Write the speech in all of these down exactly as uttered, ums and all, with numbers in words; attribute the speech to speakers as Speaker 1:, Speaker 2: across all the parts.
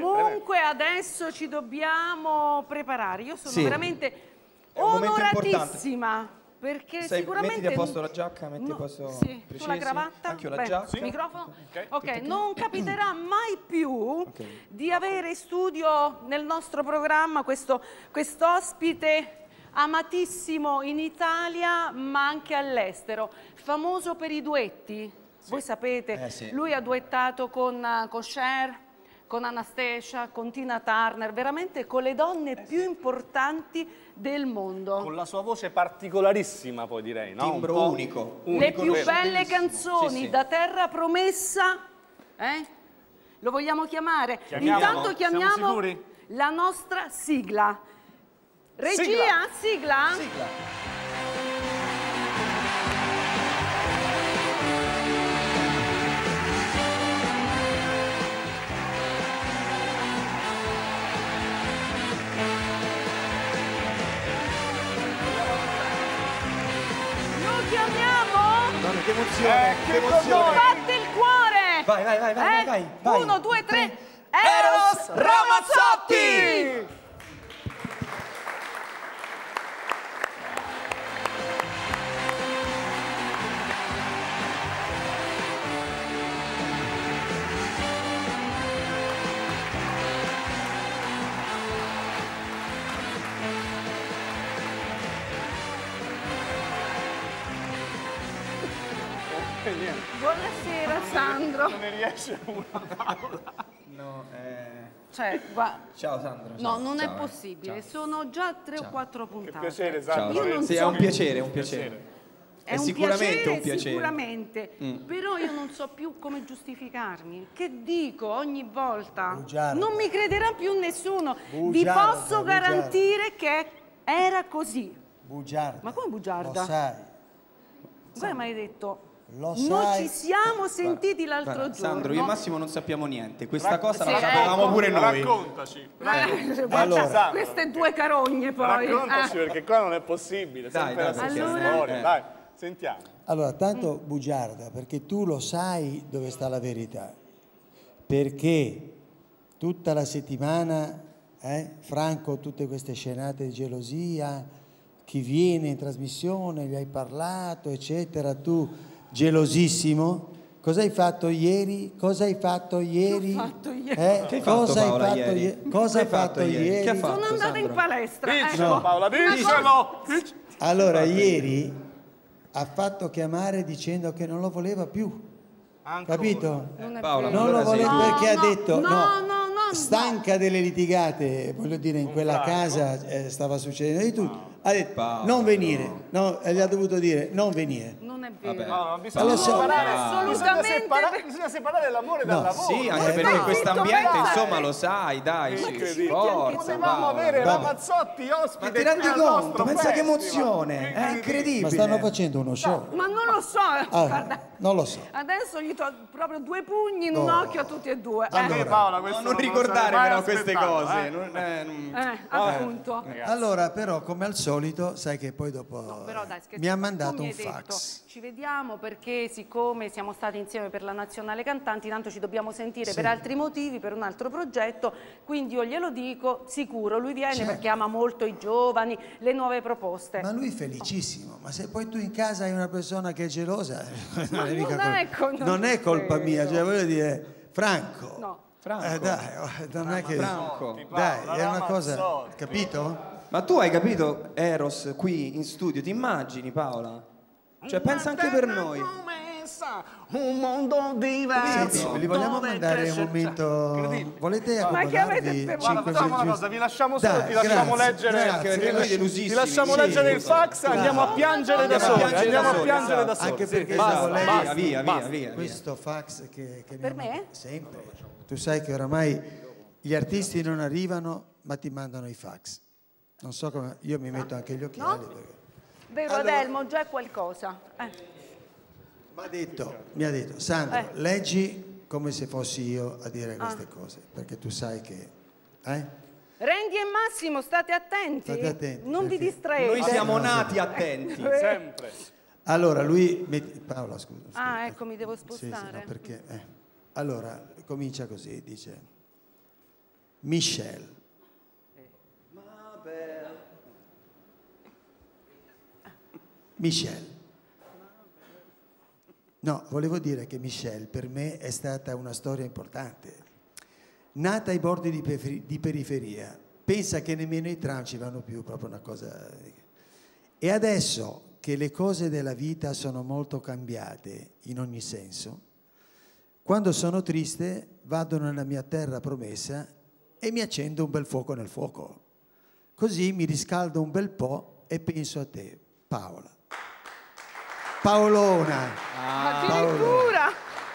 Speaker 1: Comunque adesso ci dobbiamo preparare. Io sono
Speaker 2: sì.
Speaker 1: veramente onoratissima. Perché
Speaker 2: Sei,
Speaker 1: sicuramente...
Speaker 2: mettiti a posto la giacca, metti
Speaker 1: no,
Speaker 2: a posto
Speaker 1: sì,
Speaker 2: precisi.
Speaker 1: sulla cravatta.
Speaker 2: Anche io la
Speaker 1: Beh,
Speaker 2: giacca.
Speaker 1: sì. Microfono. Ok,
Speaker 2: okay.
Speaker 1: non capiterà mai più
Speaker 2: okay.
Speaker 1: di avere in studio nel nostro programma questo quest'ospite amatissimo in Italia ma anche all'estero, famoso per i duetti. Sì. Voi sapete,
Speaker 2: eh, sì.
Speaker 1: lui ha duettato con, con Cher, con Anastasia, con Tina Turner, veramente con le donne eh, più sì. importanti del mondo.
Speaker 3: Con la sua voce particolarissima, poi direi, no?
Speaker 2: Timbro
Speaker 3: Un
Speaker 2: unico.
Speaker 1: Le
Speaker 2: unico
Speaker 1: più
Speaker 2: vero.
Speaker 1: belle
Speaker 2: Bellissimo.
Speaker 1: canzoni, sì, sì. Da Terra Promessa, eh? Lo vogliamo chiamare?
Speaker 3: Chiamiamo.
Speaker 1: Intanto chiamiamo la nostra sigla. Regia, sigla? Sigla?
Speaker 2: Sigla.
Speaker 1: Chiamiamo?
Speaker 2: Che emozione,
Speaker 3: eh,
Speaker 2: che emozione.
Speaker 1: Batte il cuore.
Speaker 2: Vai, vai, vai, vai,
Speaker 1: eh?
Speaker 2: vai, vai.
Speaker 1: Uno, due, tre.
Speaker 2: Eros Ramazzotti!
Speaker 1: Buonasera Sandro.
Speaker 3: Non ne riesce una Paola.
Speaker 2: No, eh...
Speaker 1: Cioè, guarda.
Speaker 2: Ciao Sandro.
Speaker 1: No,
Speaker 2: ciao,
Speaker 1: non
Speaker 2: ciao,
Speaker 1: è possibile.
Speaker 2: Eh.
Speaker 1: Sono già tre
Speaker 2: ciao.
Speaker 1: o quattro puntate.
Speaker 3: Che piacere, Sandro.
Speaker 1: Io non
Speaker 2: sì,
Speaker 1: so...
Speaker 2: è un piacere, è un piacere.
Speaker 1: È,
Speaker 2: è
Speaker 1: un
Speaker 2: sicuramente
Speaker 1: piacere,
Speaker 2: un piacere.
Speaker 1: Sicuramente.
Speaker 2: Mm.
Speaker 1: Però io non so più come giustificarmi. Che dico ogni volta?
Speaker 4: Bugiarda.
Speaker 1: Non mi crederà più nessuno.
Speaker 4: Bugiarda,
Speaker 1: Vi posso
Speaker 4: bugiarda.
Speaker 1: garantire che era così.
Speaker 4: Bugiarda.
Speaker 1: Ma come bugiarda?
Speaker 4: Lo sai.
Speaker 1: Come mi hai detto?
Speaker 4: Lo
Speaker 1: Non
Speaker 4: sai.
Speaker 1: ci siamo sentiti l'altro giorno.
Speaker 2: Sandro, io e Massimo non sappiamo niente. Questa
Speaker 3: Rac
Speaker 2: cosa
Speaker 1: sì,
Speaker 2: la sapevamo
Speaker 1: ecco.
Speaker 2: pure noi.
Speaker 3: Raccontaci.
Speaker 1: Eh,
Speaker 4: allora.
Speaker 1: Queste due carogne poi.
Speaker 3: Raccontaci
Speaker 1: eh.
Speaker 3: perché qua non è possibile.
Speaker 2: Dai,
Speaker 3: sempre
Speaker 2: dai,
Speaker 3: la stessa
Speaker 1: allora.
Speaker 3: storia.
Speaker 2: Eh.
Speaker 3: Dai, sentiamo.
Speaker 4: Allora, tanto bugiarda, perché tu lo sai dove sta la verità. Perché tutta la settimana, eh, Franco, tutte queste scenate di gelosia, chi viene in trasmissione, gli hai parlato, eccetera, tu gelosissimo. Cosa hai fatto ieri? Cosa hai fatto ieri?
Speaker 1: Che ho fatto ieri?
Speaker 4: Eh?
Speaker 2: Che hai fatto,
Speaker 4: Cosa hai
Speaker 2: Paola,
Speaker 4: fatto
Speaker 2: ieri?
Speaker 4: ieri? Cosa
Speaker 2: Che
Speaker 4: hai fatto ieri?
Speaker 2: Che ha fatto,
Speaker 1: Sono andata in
Speaker 2: Sandro?
Speaker 1: palestra.
Speaker 3: Diccelo,
Speaker 1: ecco.
Speaker 3: Paola, diccelo!
Speaker 4: Allora, ieri ha fatto chiamare dicendo che non lo voleva più.
Speaker 3: Ancora.
Speaker 4: Capito?
Speaker 1: Non è
Speaker 2: Paola,
Speaker 1: vero.
Speaker 4: Non lo
Speaker 2: allora
Speaker 4: voleva
Speaker 1: no,
Speaker 4: perché
Speaker 1: no,
Speaker 4: ha detto
Speaker 1: no,
Speaker 4: no,
Speaker 1: no, no,
Speaker 4: stanca delle litigate, voglio dire, in quella
Speaker 3: Franco.
Speaker 4: casa eh, stava succedendo di tutto. Ha detto
Speaker 2: Paola,
Speaker 4: non venire, no, e gli ha dovuto dire non venire.
Speaker 1: Non è vero.
Speaker 2: Vabbè.
Speaker 3: No, bisogna,
Speaker 4: Ma lo so.
Speaker 3: separare,
Speaker 1: Assolutamente.
Speaker 3: bisogna, separare, bisogna separare l'amore dal
Speaker 4: No,
Speaker 3: lavoro.
Speaker 2: Sì, anche
Speaker 4: Eh,
Speaker 2: perché
Speaker 4: no.
Speaker 2: quest'ambiente,
Speaker 1: Dai.
Speaker 2: insomma, lo sai, dai, sì,
Speaker 3: Incredibile.
Speaker 2: forza,
Speaker 3: Potevamo
Speaker 2: Paola.
Speaker 3: avere
Speaker 4: Vabbè.
Speaker 3: Ramazzotti ospite.
Speaker 2: Ma ti rendi
Speaker 3: qui al
Speaker 2: conto?
Speaker 3: nostro
Speaker 2: Pensa che
Speaker 3: festival.
Speaker 2: emozione, è incredibile.
Speaker 4: Ma stanno facendo uno show.
Speaker 1: Ma non lo so.
Speaker 4: Ah,
Speaker 1: Guarda,
Speaker 4: non lo so.
Speaker 1: adesso gli do proprio due pugni in un
Speaker 4: No.
Speaker 1: occhio a tutti e due. Eh,
Speaker 3: Anche Paola, questo
Speaker 2: No, non
Speaker 3: me lo
Speaker 2: ricordare
Speaker 3: sarei mai
Speaker 2: però queste
Speaker 3: aspettato,
Speaker 2: cose.
Speaker 3: eh.
Speaker 2: non- eh, non-
Speaker 1: eh, appunto.
Speaker 4: Allora, però, come al solito, sai che poi dopo
Speaker 1: Però dai, scherzo,
Speaker 4: mi ha
Speaker 1: tu
Speaker 4: mandato
Speaker 1: mi
Speaker 4: un
Speaker 1: hai detto,
Speaker 4: fax.
Speaker 1: ci vediamo perché siccome siamo stati insieme per la Nazionale Cantanti, tanto ci dobbiamo sentire
Speaker 4: Sì.
Speaker 1: per altri motivi, per un altro progetto, quindi io glielo dico, sicuro, lui viene
Speaker 4: Certo.
Speaker 1: perché ama molto i giovani, le nuove proposte.
Speaker 4: Ma lui felicissimo, ma se poi tu in casa hai una persona che è gelosa, non, è,
Speaker 1: non
Speaker 4: mica
Speaker 1: è
Speaker 4: colpa,
Speaker 1: co-
Speaker 4: non è colpa
Speaker 1: vero.
Speaker 4: mia, cioè voglio dire, Franco,
Speaker 1: No.
Speaker 2: Franco.
Speaker 4: eh, dai, oh, non è che...
Speaker 2: Franco.
Speaker 4: Dai,
Speaker 3: Paola,
Speaker 4: è una cosa,
Speaker 3: Ramazzotti.
Speaker 4: capito?
Speaker 2: Ma tu hai capito, Eros, qui in studio, ti immagini, Paola? Cioè, pensa anche per noi.
Speaker 3: Un mondo diverso.
Speaker 4: Senti, li vogliamo
Speaker 3: dove
Speaker 4: mandare un
Speaker 3: cresce-
Speaker 4: momento...
Speaker 3: Incredibile.
Speaker 4: Volete
Speaker 1: Ma che avete
Speaker 4: accomodarvi
Speaker 1: per-
Speaker 3: Guarda,
Speaker 4: cinque
Speaker 3: facciamo una
Speaker 4: minuti?
Speaker 3: cosa, vi lasciamo solo,
Speaker 4: Dai,
Speaker 3: ti lasciamo
Speaker 4: grazie,
Speaker 3: leggere,
Speaker 4: grazie,
Speaker 2: Anche perché noi delusissimi.
Speaker 3: ti lasciamo
Speaker 4: Sì.
Speaker 3: leggere il fax, andiamo a piangere da
Speaker 2: Andiamo a
Speaker 3: soli,
Speaker 2: piangere
Speaker 3: andiamo
Speaker 2: da
Speaker 3: a
Speaker 2: soli,
Speaker 3: piangere da
Speaker 2: esatto.
Speaker 3: soli.
Speaker 4: Anche
Speaker 3: Sì,
Speaker 4: perché
Speaker 3: basta,
Speaker 4: siamo lei-
Speaker 3: basta,
Speaker 2: Via, via,
Speaker 3: basta.
Speaker 2: via, via, via.
Speaker 4: Questo fax che, che
Speaker 1: Per
Speaker 4: mi-
Speaker 1: me?
Speaker 4: Sempre. Tu sai che oramai gli artisti non arrivano, ma ti mandano i fax. Non so come... Io mi metto anche gli occhiali. Perché...
Speaker 1: Vero
Speaker 4: Allora-
Speaker 1: Adelmo, già è qualcosa. Eh.
Speaker 4: Mi ha detto, mi ha detto, Sandro,
Speaker 1: Eh.
Speaker 4: leggi come se fossi io a dire queste
Speaker 1: Ah.
Speaker 4: cose, perché tu sai che... Eh?
Speaker 1: Randy e Massimo, state attenti.
Speaker 4: State attenti,
Speaker 1: Non vi
Speaker 4: perché-
Speaker 1: distraete.
Speaker 2: Noi siamo
Speaker 4: no,
Speaker 2: nati attenti.
Speaker 3: Sempre.
Speaker 4: Allora, lui... metti- Paola, scusa. scusa.
Speaker 1: Ah, ecco, mi devo
Speaker 4: Sì, sì,
Speaker 1: spostare.
Speaker 4: no, perché... eh. Allora, comincia così, dice... Michel. Michel. No, volevo dire che Michel per me è stata una storia importante. Nata ai bordi di, peri- di periferia, pensa che nemmeno i tram ci vanno più, proprio una cosa... E adesso che le cose della vita sono molto cambiate in ogni senso, quando sono triste vado nella mia terra promessa e mi accendo un bel fuoco nel fuoco. Così mi riscaldo un bel po' e penso a te, Paola. Paolona.
Speaker 1: Ma addirittura!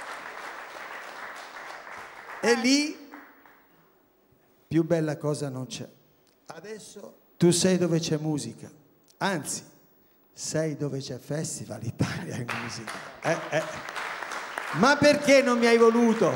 Speaker 4: E lì più bella cosa non c'è. Adesso tu sei dove c'è musica, anzi, sei dove c'è Festival Italia in musica. Eh, eh. Ma perché non mi hai voluto?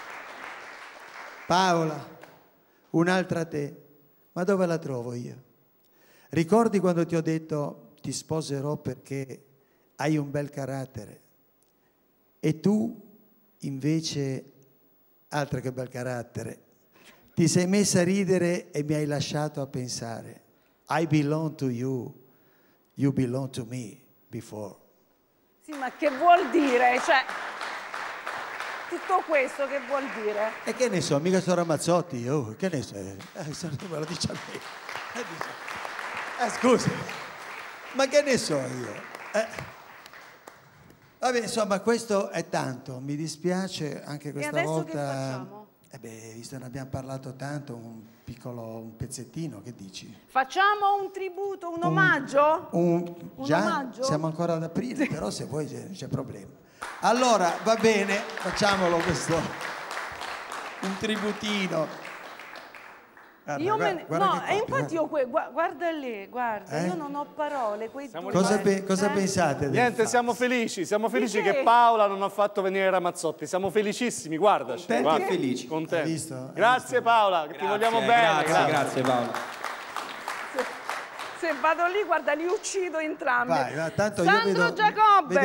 Speaker 4: Paola, un'altra te, ma dove la trovo io? Ricordi quando ti ho detto ti sposerò perché hai un bel carattere e tu invece, altro che bel carattere, ti sei messa a ridere e mi hai lasciato a pensare. I belong to you, you belong to me before.
Speaker 1: Sì, ma che vuol dire? Cioè, tutto questo che vuol dire?
Speaker 4: E che ne so, mica sono Ramazzotti, oh, che ne so, eh, me lo dice a me. Eh, scusa, ma che ne so io? Eh. Vabbè, insomma, questo è tanto, mi dispiace anche questa
Speaker 1: e adesso
Speaker 4: volta.
Speaker 1: Che facciamo?
Speaker 4: Eh beh, visto che ne abbiamo parlato tanto, un piccolo, un pezzettino, che dici?
Speaker 1: Facciamo un tributo, un omaggio?
Speaker 4: Un,
Speaker 1: Un
Speaker 4: già
Speaker 1: omaggio?
Speaker 4: siamo ancora ad aprile, però se vuoi c'è, c'è problema. Allora, va bene, facciamolo questo, un tributino. Guarda,
Speaker 1: Io
Speaker 4: guarda,
Speaker 1: me ne...
Speaker 4: guarda
Speaker 1: No,
Speaker 4: che
Speaker 1: e
Speaker 4: coppia,
Speaker 1: infatti io
Speaker 4: guarda.
Speaker 1: que... gua- guarda lì, guarda,
Speaker 4: Eh?
Speaker 1: io non ho parole, quei
Speaker 3: Siamo
Speaker 1: due.
Speaker 4: Cosa, pe- cosa
Speaker 1: eh?
Speaker 4: pensate? del
Speaker 3: Niente,
Speaker 4: fax?
Speaker 3: siamo felici, siamo felici
Speaker 1: che?
Speaker 3: che Paola non ha fatto venire Ramazzotti, siamo felicissimi, guardaci.
Speaker 2: Contenti
Speaker 3: guarda.
Speaker 2: e felici.
Speaker 3: Contenti.
Speaker 4: Hai visto? Hai
Speaker 3: Grazie Paola, che ti vogliamo bene.
Speaker 2: Grazie, grazie Paolo.
Speaker 1: Se vado lì, guarda, li uccido entrambi.
Speaker 4: Vai, va, tanto io
Speaker 1: Sandro
Speaker 4: vedo-
Speaker 1: Giacobbe.